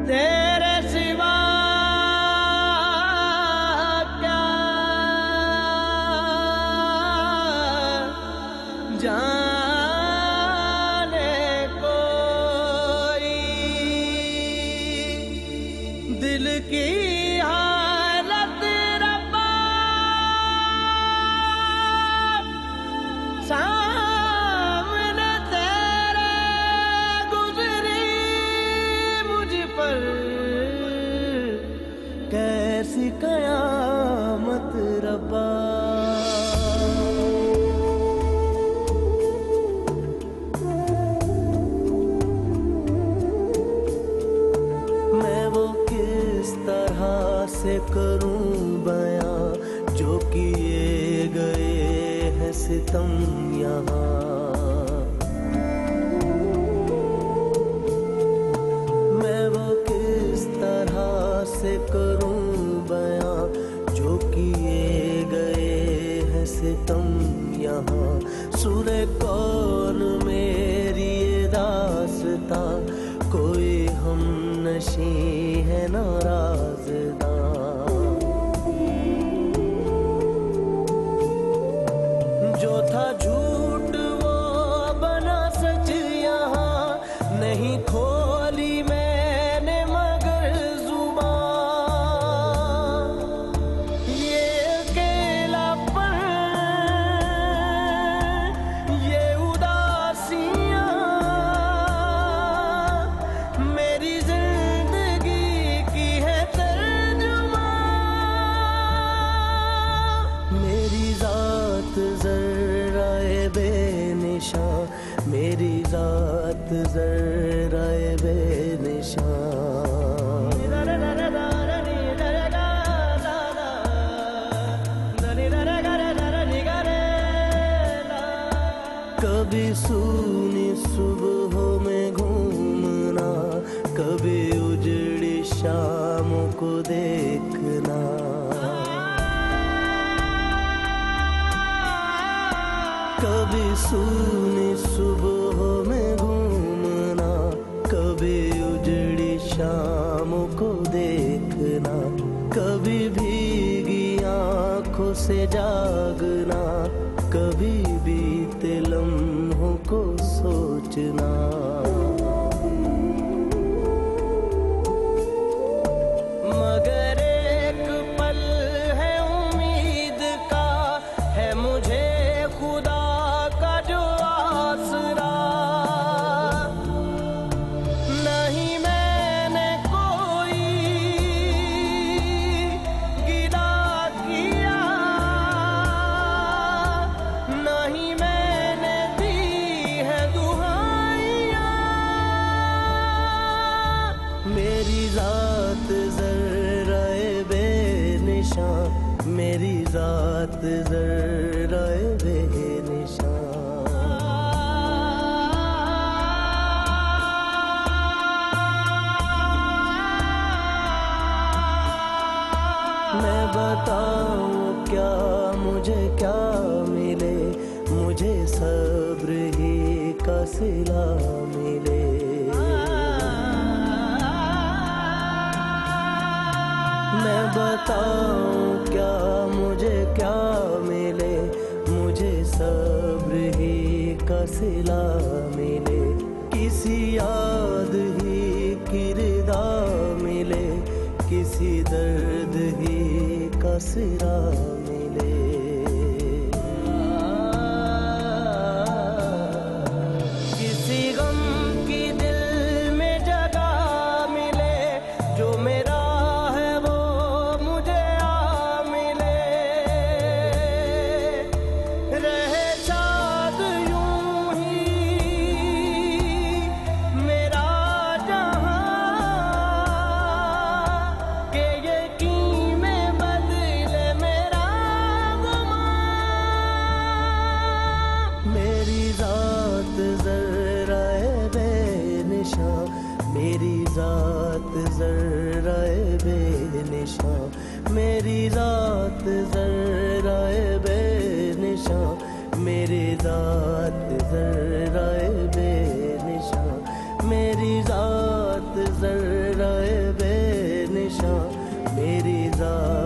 तेरे सिवा क्या जाने कोई दिल की हालत रब्बा सामने तेरे गुजरी मुझ पर कैसी कयामत रब्बा। मैं वो किस तरह से करूं बयां जो किए गए हैं सितम यहाँ। मैं वो किस तरह से करूं बयां जो किए गए हैं सितम यहाँ। सुने कौन मेरी दास्तां कोई हम नशी है नाराज़दां। जो था झूठ वो बना सच यहाँ नहीं खोली मैंने मगर जुबान। ये अकेलापन ये उदासियां मेरी जिंदगी की है तर्जुमान। मेरी जात ज़र्राए बेनिशान मेरी जात ज़र्राए बेनिशान। कभी सूनी सुबहों में घूमना कभी उजड़ी शामों को देखना। कभी सूनी सुबहों में घूमना कभी उजड़ी शामों को देखना। कभी भीगी आँखों से जागना कभी बीते लम्हों को सोचना। मगर एक पल है उम्मीद का है मुझे खुदा का जो आसरा। नहीं मैंने कोई गिला किया नहीं मैंने दी है दुहाइयाँ। मेरी जात ज़र्राए बेनिशान मेरी जात ज़र्राए बेनिशान। मैं बताऊं क्या मुझे क्या मिले मुझे सब्र ही का सिला मिले। मैं बताऊं क्या मुझे क्या मिले मुझे सब्र ही का सिला मिले। किसी याद ही की रिदा मिले किसी दर्द ही का सिरा मिले। किसी गम की दिल में जगह मिले जो मेरा है वो मुझे आ मिले। रहे शाद यूं ही मेरा जहां के यकीन में बदले मेरा गुमान। मेरी जात ज़र्राए बेनिशान मेरी जात ज़र्राए बेनिशान मेरी जात ज़र्राए बेनिशान मेरी जात ज़र्राए बेनिशान मेरी जात ज़र्राए रात